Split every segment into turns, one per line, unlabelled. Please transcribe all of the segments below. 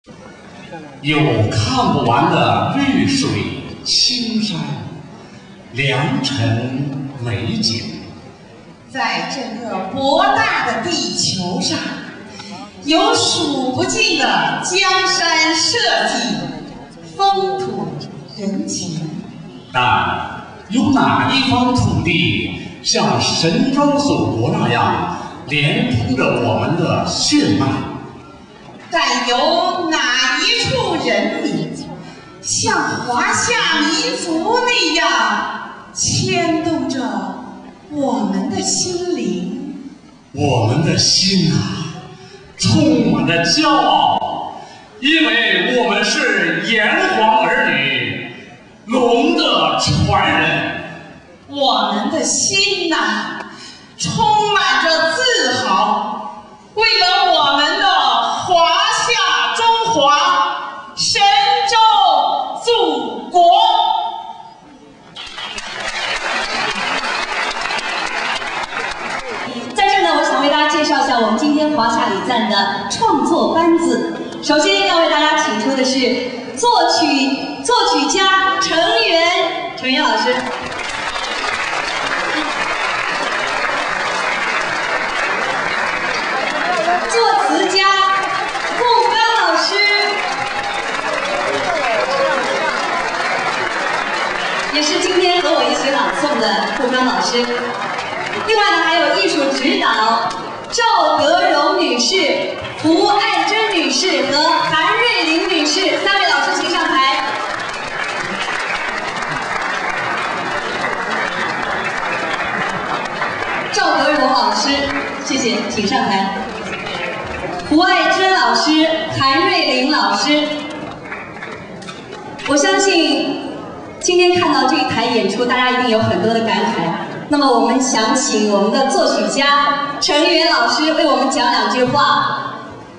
有看不完的绿水青山，良辰美景。
在这个博大的地球上，有数不尽的江山社稷、风土人情。
但有哪一方土地像神州祖国那样连通着我们的血脉？
但有哪一处人民像华夏民族那样牵动着我们的心灵？
我们的心啊，充满着骄傲，因为我们是炎黄儿女，龙的传人。
我们的心呐，充满着自豪，为了我们的华夏中华神州祖国。
在这呢，我想为大家介绍一下我们今天华夏礼赞的创作班子。首先要为大家请出的是作曲家程源老师。作词家顾刚老师，也是今天和我一起朗诵的顾刚老师。另外呢，还有艺术指导赵德荣女士、胡爱珍女士和韩瑞玲女士3位老师，请上台。赵德荣老师，谢谢，请上台。胡爱珍老师、韩瑞玲老师，我相信今天看到这一台演出，大家一定有很多的感慨。那么我们想请我们的作曲家程源老师为我们讲2句话。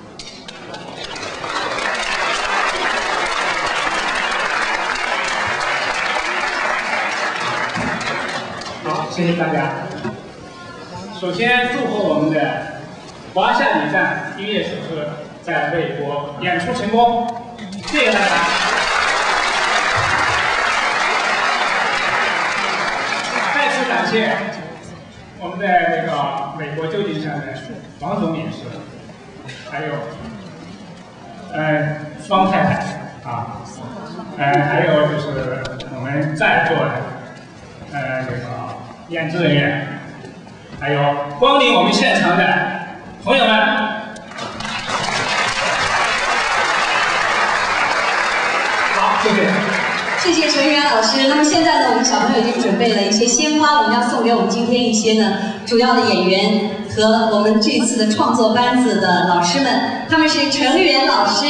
好，谢谢大家。首先祝贺我们的华夏礼赞音乐首次在魏国演出成功，谢谢大家。再次感谢我们在那个美国旧金山的王总演示，还有方太太啊，还有就是我们在座的那个演职人员，还有光临我们现场的朋友们。好，谢谢。
谢谢程源老师。那么现在呢，我们小朋友已经准备了一些鲜花，我们要送给我们今天一些呢主要的演员和我们这次的创作班子的老师们，他们是程源老师。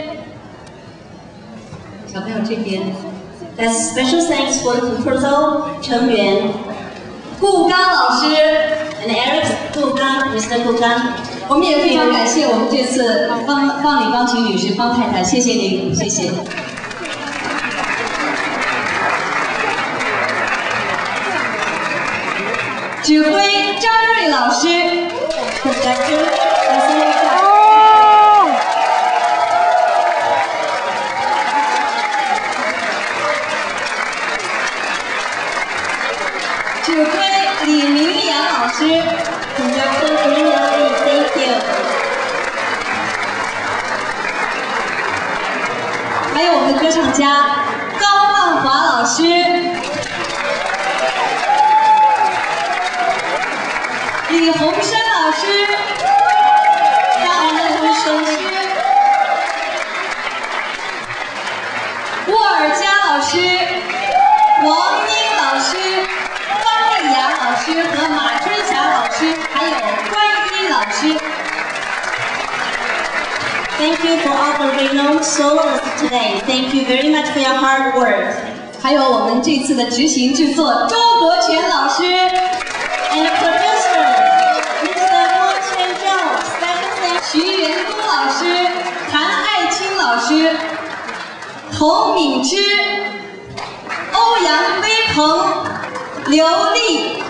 小朋友这边 ，That's special thanks for the proposal， 程源。顾刚老师 ，and Eric 顾刚 ，Mr. 顾刚。我们也非常感谢我们这次方李方琴女士、方太太，谢谢您，谢谢。指挥张瑞老师，指挥李明阳老师，还有我们的歌唱家高万华老师。李洪山老师，大我们的首师，沃尔佳老师，王英老师，方丽雅老师和马春霞老师，还有关一老师。Thank you for all the renowned soloists today. Thank you very much for your hard work. 还有我们这次的执行制作周国权老师 ，and producer。Mr. Wu Qianzhou, special thanks 徐元东老师、谭爱清老师、侯敏之、欧阳威鹏、刘丽。